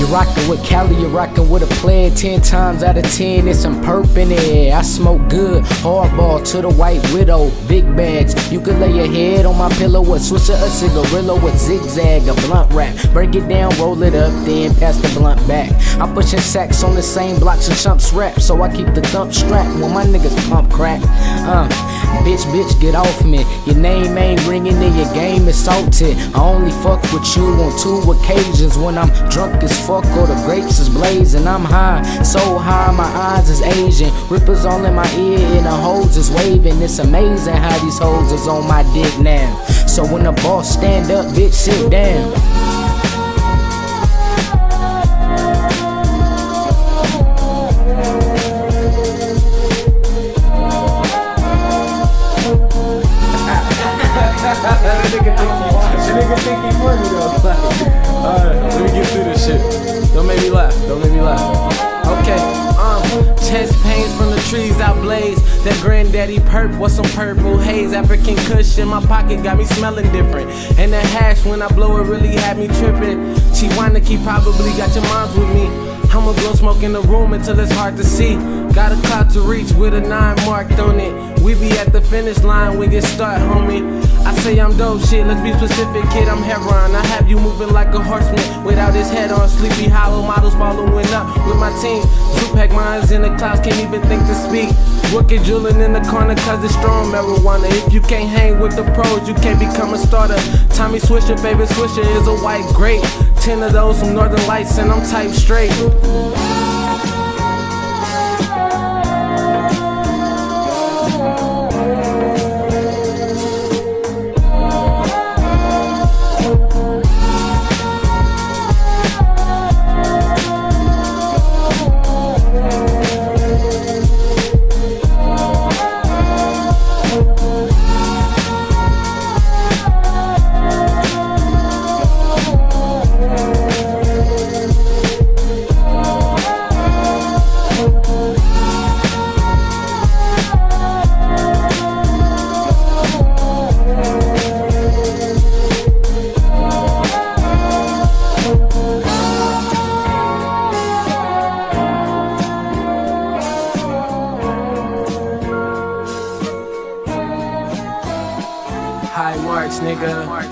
rockin' with Cali, you're rockin' with a player. 10 times out of 10, it's some perp in it. I smoke good, hardball to the white widow. Big bags, you could lay your head on my pillow. A swisher, a cigarillo, with zigzag, a blunt wrap. Break it down, roll it up, then pass the blunt back. I'm pushing sacks on the same blocks and chumps rap, so I keep the thump strapped when my niggas pump crack. Bitch, get off me. Your name ain't ringing and your game is salted. I only fuck with you on 2 occasions, when I'm drunk as fuck or the grapes is blazing. I'm high, so high my eyes is Asian. Rippers all in my ear and the hoes is waving. It's amazing how these hoes is on my dick now. So when the boss stand up, bitch, sit down. That nigga think he funny though. Alright, let me get through this shit. Don't make me laugh. Okay, chest pains from the trees out blaze. That granddaddy perp, what's some purple haze? African kush in my pocket got me smelling different. And that hash when I blow it really had me tripping. Chiwaniki probably got your moms with me. I'ma blow smoke in the room until it's hard to see. Got a clock to reach with a 9 marked on it. We be at the finish line when it start, homie. I say I'm dope shit, let's be specific, kid, I'm heroin. I have you moving like a horseman without his head on. Sleepy Hollow models following up with my team. Tupac minds in the clouds, can't even think to speak. Rookie drooling in the corner cause it's strong marijuana. If you can't hang with the pros, you can't become a starter. Tommy Swisher, favorite Swisher is a white grape. 10 of those from Northern Lights and I'm type straight. High marks, nigga.